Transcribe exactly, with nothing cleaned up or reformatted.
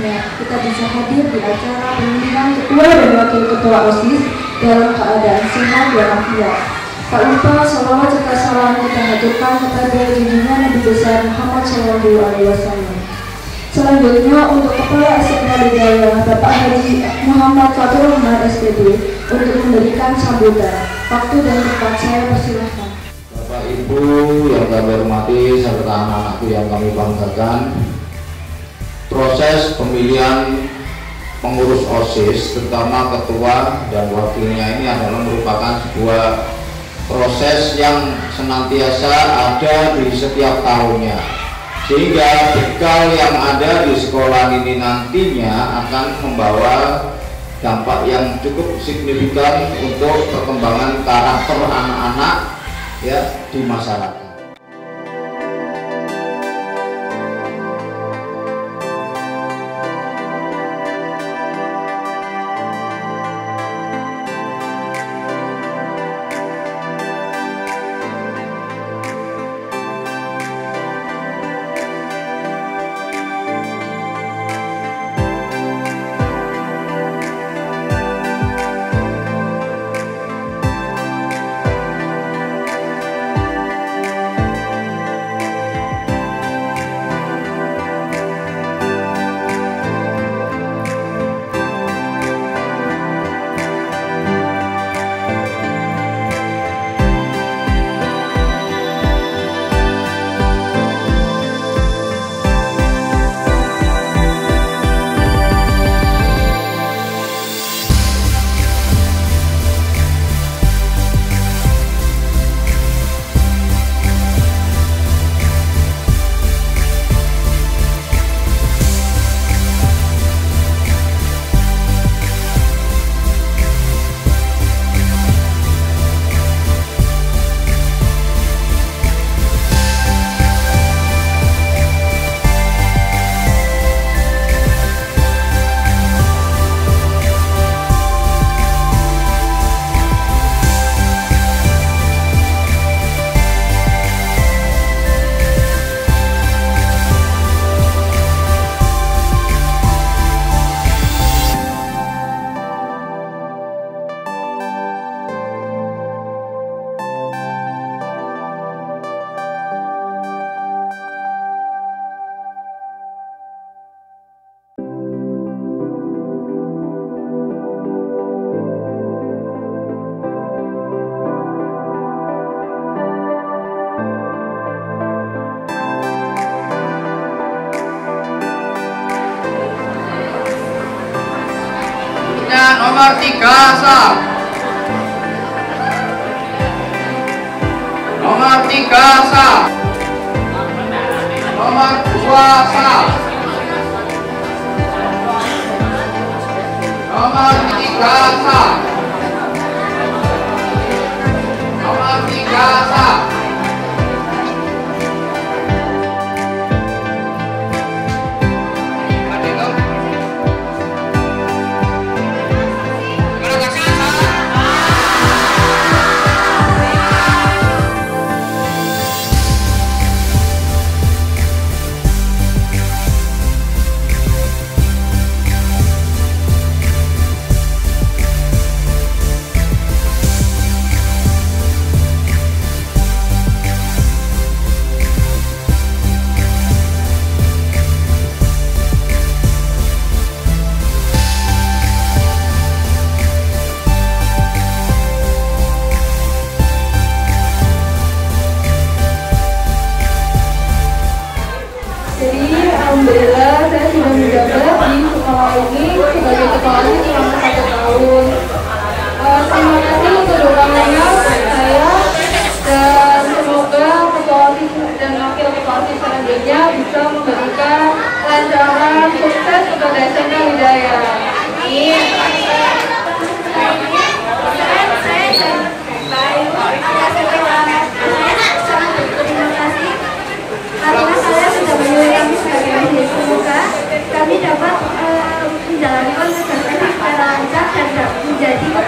semuanya, kita bisa hadir di acara pemilihan ketua dan wakil ketua OSIS dalam keadaan sehat walafiat. Tak lupa salawat serta salam kita haturkan kepada junjungan Nabi besar Muhammad shallallahu alaihi wasallam. Selanjutnya untuk Kepala S M K Hidayah Bapak Haji Muhammad Fatur Rahman S P D untuk memberikan sambutan. Waktu dan tempat saya persilahkan. Bapak Ibu yang kami hormati serta anak-anakku yang kami banggakan, proses pemilihan pengurus OSIS terutama ketua dan wakilnya ini adalah merupakan sebuah proses yang senantiasa ada di setiap tahunnya, sehingga bekal yang ada di sekolah ini nantinya akan membawa dampak yang cukup signifikan untuk perkembangan karakter anak-anak ya di masyarakat. Nomor tiga sah. Nomor tiga sah. Nomor dua sah. Nomor tiga sah. Nomor tiga sah. Alhamdulillah saya sudah menjabat di sekolah ini sebagai ketua OSIS selama satu tahun. Uh, terima kasih untuk dukungannya buat saya, dan semoga ketua OSIS dan wakil ketua OSIS selanjutnya bisa memberikan kelancaran sukses kepada S M K Hidayah. Amin. Kami dapat uh, menjalani organisasi secara lancar dan menjadi